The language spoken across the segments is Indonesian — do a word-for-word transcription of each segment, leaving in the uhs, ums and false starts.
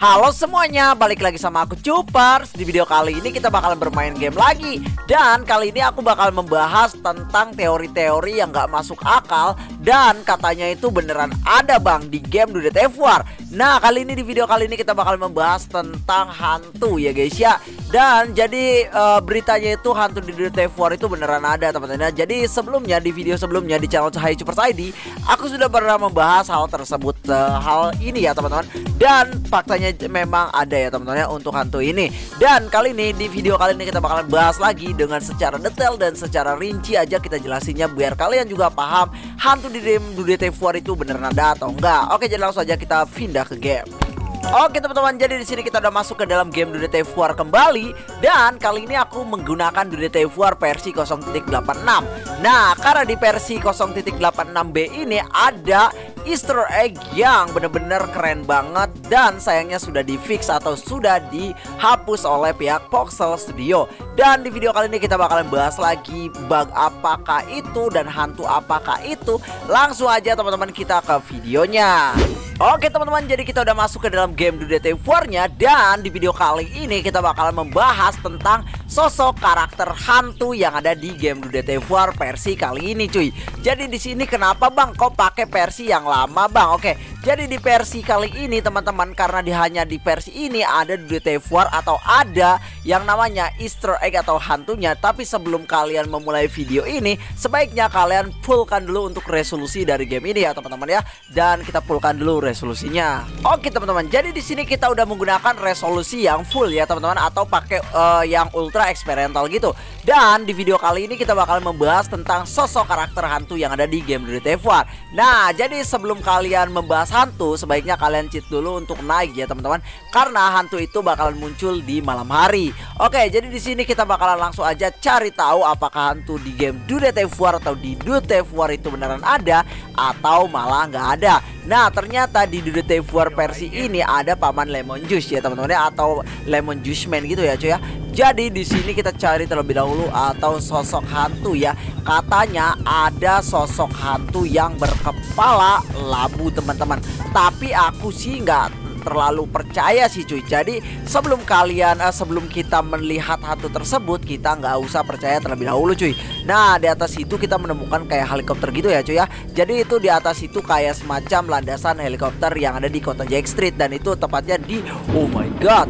Halo semuanya, balik lagi sama aku Cupers. Di video kali ini kita bakalan bermain game lagi. Dan kali ini aku bakal membahas tentang teori-teori yang gak masuk akal dan katanya itu beneran ada bang di game Do The Thief War. Nah kali ini di video kali ini kita bakal membahas tentang hantu ya guys ya. Dan jadi uh, beritanya itu hantu di Do The Thief War itu beneran ada teman-teman. Jadi sebelumnya di video sebelumnya di channel Cahaya Cupers I D aku sudah pernah membahas hal tersebut, uh, hal ini ya teman-teman. Dan faktanya memang ada ya teman-teman ya untuk hantu ini. Dan kali ini di video kali ini kita bakalan bahas lagi dengan secara detail dan secara rinci aja kita jelasinnya biar kalian juga paham hantu di game Do The Thief War itu beneran ada atau enggak. Oke, jadi langsung aja kita pindah ke game. Oke teman-teman, jadi di sini kita udah masuk ke dalam game Do The Thief War kembali. Dan kali ini aku menggunakan Do The Thief War versi nol titik delapan enam. Nah, karena di versi nol titik delapan enam B ini ada Easter egg yang bener-bener keren banget. Dan sayangnya sudah di fix atau sudah dihapus oleh pihak Voxel Studio. Dan di video kali ini kita bakalan bahas lagi bug apakah itu dan hantu apakah itu. Langsung aja teman-teman kita ke videonya. Oke teman-teman, jadi kita udah masuk ke dalam game Do The Thief War-nya. Dan di video kali ini kita bakalan membahas tentang sosok karakter hantu yang ada di game Do The Thief War versi kali ini cuy. Jadi di sini kenapa bang kok pakai versi yang lama bang? Oke, jadi di versi kali ini teman-teman, karena di hanya di versi ini ada Do The Thief War atau ada yang namanya Easter egg atau hantunya. Tapi sebelum kalian memulai video ini, sebaiknya kalian fullkan dulu untuk resolusi dari game ini ya teman-teman ya. Dan kita fullkan dulu resolusinya. Oke teman-teman, jadi di sini kita udah menggunakan resolusi yang full ya teman-teman, atau pakai uh, yang ultra eksperimental gitu. Dan di video kali ini kita bakal membahas tentang sosok karakter hantu yang ada di game Do The Thief War. Nah, jadi sebelum kalian membahas hantu, sebaiknya kalian cheat dulu untuk naik ya teman-teman, karena hantu itu bakalan muncul di malam hari. Oke, jadi di sini kita bakalan langsung aja cari tahu apakah hantu di game Do The Thief War atau di Do The Thief War itu beneran ada atau malah nggak ada. Nah, ternyata di Do The Thief War versi ini ada paman Lemon Juice ya teman-teman ya, atau Lemon Juice Man gitu ya cuy ya. Jadi di sini kita cari terlebih dahulu atau sosok hantu ya. Katanya ada sosok hantu yang berkepala labu teman-teman. Tapi aku sih nggak terlalu percaya sih cuy. Jadi sebelum kalian uh, sebelum kita melihat hantu tersebut, kita nggak usah percaya terlebih dahulu cuy. Nah, di atas itu kita menemukan kayak helikopter gitu ya cuy ya. Jadi itu di atas itu kayak semacam landasan helikopter yang ada di kota Jack Street. Dan itu tepatnya di, oh my god,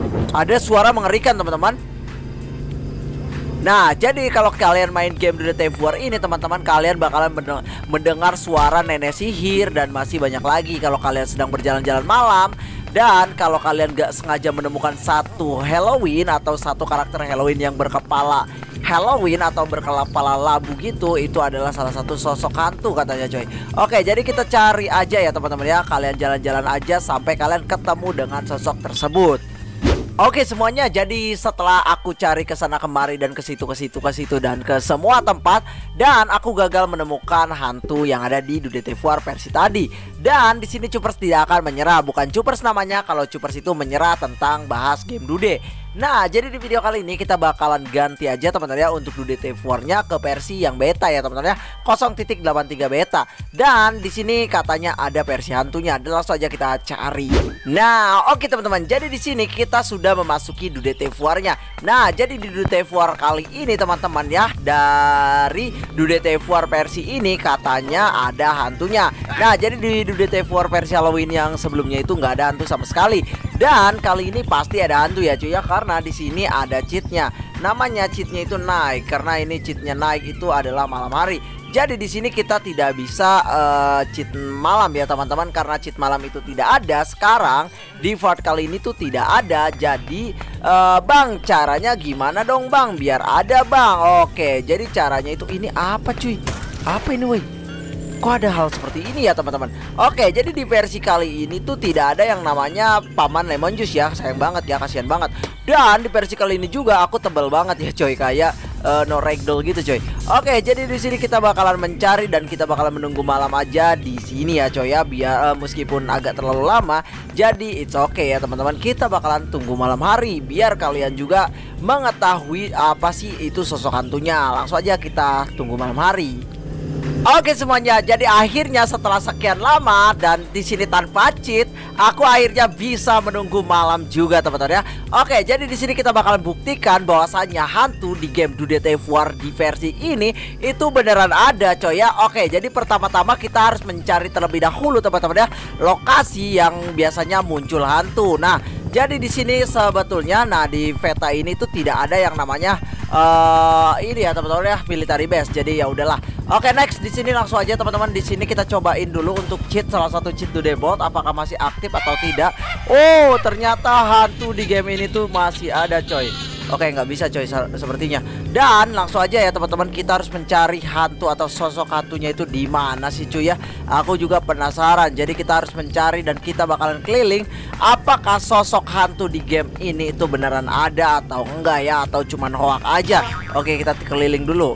ada suara mengerikan teman-teman. Nah, jadi kalau kalian main game Do The Thief War ini teman-teman, kalian bakalan mendengar suara nenek sihir dan masih banyak lagi kalau kalian sedang berjalan-jalan malam. Dan kalau kalian gak sengaja menemukan satu Halloween atau satu karakter Halloween yang berkepala Halloween atau berkepala labu gitu, itu adalah salah satu sosok hantu katanya coy. Oke, jadi kita cari aja ya teman-teman ya. Kalian jalan-jalan aja sampai kalian ketemu dengan sosok tersebut. Oke semuanya, jadi setelah aku cari ke sana kemari dan ke situ ke situ ke situ dan ke semua tempat, dan aku gagal menemukan hantu yang ada di Do The Thief War versi tadi. Dan di sini Cupers tidak akan menyerah, bukan Cupers namanya kalau Cupers itu menyerah tentang bahas game Do The. Nah, jadi di video kali ini kita bakalan ganti aja teman-teman ya untuk Do The Thief War-nya ke versi yang beta ya teman-teman ya, nol titik delapan tiga beta. Dan di sini katanya ada versi hantunya. Dan langsung aja kita cari. Nah, oke teman-teman, jadi di sini kita sudah memasuki Do The Thief War-nya. Nah, jadi di Do The Thief War kali ini teman-teman ya, dari Do The Thief War versi ini katanya ada hantunya. Nah, jadi di Do The Thief War versi Halloween yang sebelumnya itu nggak ada hantu sama sekali. Dan kali ini pasti ada hantu ya cuy ya, karena di sini ada cheatnya. Namanya cheatnya itu naik, karena ini cheatnya naik itu adalah malam hari. Jadi di sini kita tidak bisa uh, cheat malam ya teman-teman, karena cheat malam itu tidak ada. Sekarang di part kali ini tuh tidak ada. Jadi uh, bang, caranya gimana dong bang biar ada bang? Oke, jadi caranya itu ini apa cuy? Apa ini woi? Kok ada hal seperti ini ya teman-teman? Oke, jadi di versi kali ini tuh tidak ada yang namanya paman Lemon Juice ya. Sayang banget ya, kasihan banget. Dan di versi kali ini juga aku tebel banget ya coy, kayak uh, no ragdoll gitu coy. Oke, jadi di sini kita bakalan mencari dan kita bakalan menunggu malam aja di sini ya coy ya, biar uh, meskipun agak terlalu lama. Jadi it's okay ya teman-teman, kita bakalan tunggu malam hari biar kalian juga mengetahui apa sih itu sosok hantunya. Langsung aja kita tunggu malam hari. Oke semuanya, jadi akhirnya setelah sekian lama dan di sini tanpa cheat, aku akhirnya bisa menunggu malam juga teman-teman ya. Oke, jadi di sini kita bakalan buktikan bahwasannya hantu di game Do They Have War di versi ini itu beneran ada coy ya. Oke, jadi pertama-tama kita harus mencari terlebih dahulu teman-teman ya lokasi yang biasanya muncul hantu. Nah, jadi di sini sebetulnya, nah di Veta ini tuh tidak ada yang namanya uh, ini ya teman-teman ya, military base. Jadi ya udahlah. Oke, next di sini langsung aja teman-teman. Di sini kita cobain dulu untuk cheat salah satu cheat Do They Bot, apakah masih aktif atau tidak. Oh, ternyata hantu di game ini tuh masih ada coy. Oke, nggak bisa coy sepertinya. Dan langsung aja ya teman-teman, kita harus mencari hantu atau sosok hantunya itu di mana sih cuy ya. Aku juga penasaran. Jadi kita harus mencari dan kita bakalan keliling apakah sosok hantu di game ini itu beneran ada atau enggak ya, atau cuman hoax aja. Oke, kita keliling dulu.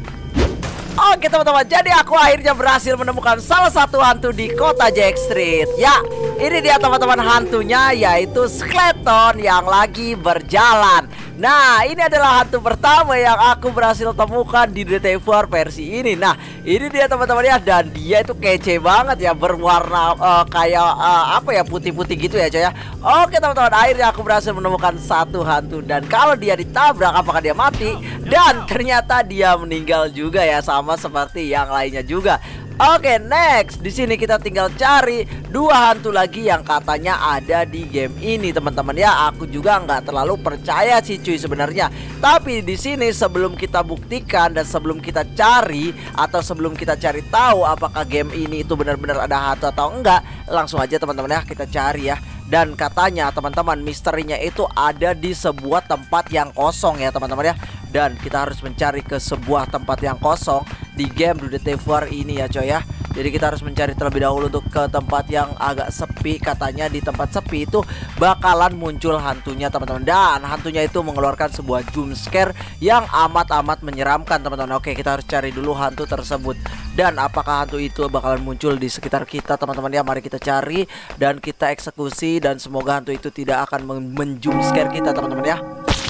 Oke teman-teman, jadi aku akhirnya berhasil menemukan salah satu hantu di kota Jack Street. Ya, ini dia teman-teman hantunya, yaitu Skeleton yang lagi berjalan. Nah, ini adalah hantu pertama yang aku berhasil temukan di Do They Have War versi ini. Nah, ini dia teman-teman ya, dan dia itu kece banget ya, berwarna uh, kayak uh, apa ya, putih-putih gitu ya coy ya. Oke teman-teman, akhirnya aku berhasil menemukan satu hantu, dan kalau dia ditabrak apakah dia mati? Dan ternyata dia meninggal juga ya, sama seperti yang lainnya juga. Oke, next di sini kita tinggal cari dua hantu lagi yang katanya ada di game ini teman-teman ya. Aku juga nggak terlalu percaya sih cuy sebenarnya. Tapi di sini sebelum kita buktikan dan sebelum kita cari atau sebelum kita cari tahu apakah game ini itu benar-benar ada hantu atau enggak, langsung aja teman-teman ya kita cari ya. Dan katanya teman-teman misterinya itu ada di sebuah tempat yang kosong ya teman-teman ya. Dan kita harus mencari ke sebuah tempat yang kosong di game Do They Have War ini ya coy ya. Jadi kita harus mencari terlebih dahulu untuk ke tempat yang agak sepi. Katanya di tempat sepi itu bakalan muncul hantunya teman-teman. Dan hantunya itu mengeluarkan sebuah jump scare yang amat-amat menyeramkan teman-teman. Oke, kita harus cari dulu hantu tersebut. Dan apakah hantu itu bakalan muncul di sekitar kita teman-teman ya. Mari kita cari dan kita eksekusi. Dan semoga hantu itu tidak akan menjump scare kita teman-teman ya.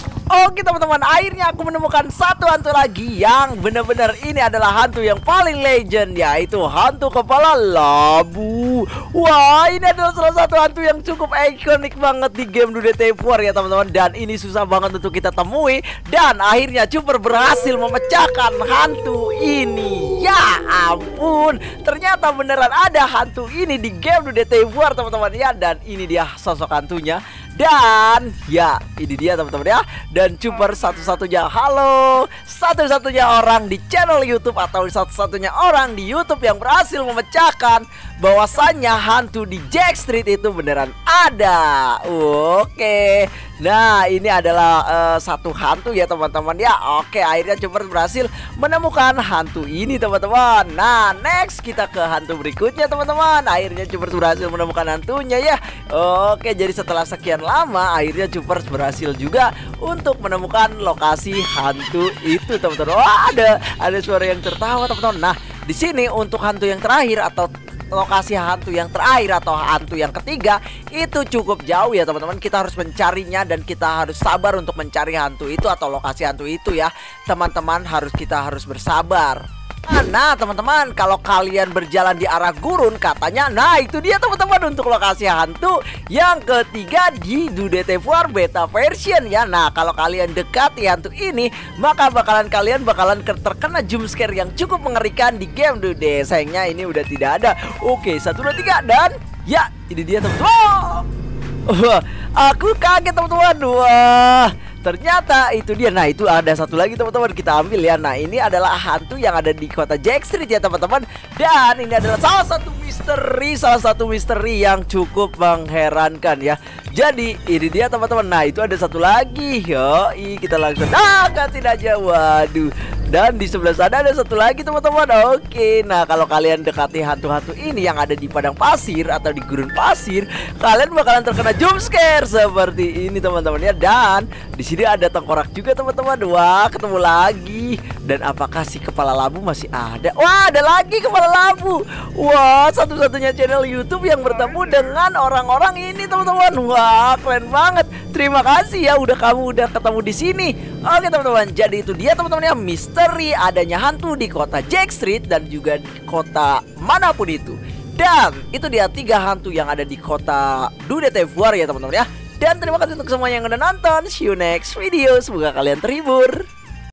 Oke teman-teman, akhirnya aku menemukan satu hantu lagi yang benar-benar ini adalah hantu yang paling legend, yaitu hantu kepala labu. Wah, ini adalah salah satu hantu yang cukup ikonik banget di game Do They Have War ya teman-teman. Dan ini susah banget untuk kita temui. Dan akhirnya Cuper berhasil memecahkan hantu ini. Ya ampun, ternyata beneran ada hantu ini di game Do They Have War teman-teman ya. Dan ini dia sosok hantunya. Dan ya ini dia teman-teman ya. Dan Cuper satu-satunya halo satu-satunya orang di channel YouTube atau satu-satunya orang di YouTube yang berhasil memecahkan bahwasannya hantu di Jack Street itu beneran ada. Oke, nah ini adalah uh, satu hantu ya teman-teman ya. Oke, akhirnya Cuper berhasil menemukan hantu ini teman-teman. Nah next kita ke hantu berikutnya teman-teman. Akhirnya Cuper berhasil menemukan hantunya ya. Oke, jadi setelah sekian lama akhirnya Cuper berhasil juga untuk menemukan lokasi hantu itu teman-teman. Wah, ada ada suara yang tertawa teman-teman. Nah di sini untuk hantu yang terakhir atau lokasi hantu yang terakhir atau hantu yang ketiga itu cukup jauh ya teman-teman. Kita harus mencarinya dan kita harus sabar untuk mencari hantu itu atau lokasi hantu itu ya teman-teman. Harus kita harus bersabar. Nah teman-teman, kalau kalian berjalan di arah gurun katanya, nah itu dia teman-teman untuk lokasi hantu yang ketiga di Do They Have War beta version ya. Nah kalau kalian dekati hantu ini, maka bakalan kalian bakalan terkena jump scare yang cukup mengerikan di game Do They. Sayangnya ini udah tidak ada. Oke, satu dua tiga dan ya ini dia teman-teman. Wah, aku kaget teman-teman. Wah, ternyata itu dia. Nah itu ada satu lagi teman-teman, kita ambil ya. Nah ini adalah hantu yang ada di kota Jack Street ya teman-teman. Dan ini adalah salah satu misteri, salah satu misteri yang cukup mengherankan ya. Jadi ini dia teman-teman. Nah itu ada satu lagi. Yoi, kita langsung nah ganti aja. Waduh. Dan di sebelah sana ada satu lagi teman-teman. Oke, nah kalau kalian dekati hantu-hantu ini yang ada di padang pasir atau di gurun pasir, kalian bakalan terkena jump scare seperti ini teman-teman ya. Dan di sini ada tengkorak juga teman-teman. Wah, ketemu lagi. Dan apakah si kepala labu masih ada? Wah, ada lagi kepala labu. Wah, satu-satunya channel YouTube yang bertemu dengan orang-orang ini, teman-teman. Wah, keren banget. Terima kasih ya udah kamu udah ketemu di sini. Oke, teman-teman. Jadi itu dia teman-teman ya, misteri adanya hantu di kota Jack Street dan juga di kota manapun itu. Dan itu dia tiga hantu yang ada di kota Dude Tevuar ya, teman-teman ya. Dan terima kasih untuk semuanya yang udah nonton. See you next video. Semoga kalian terhibur.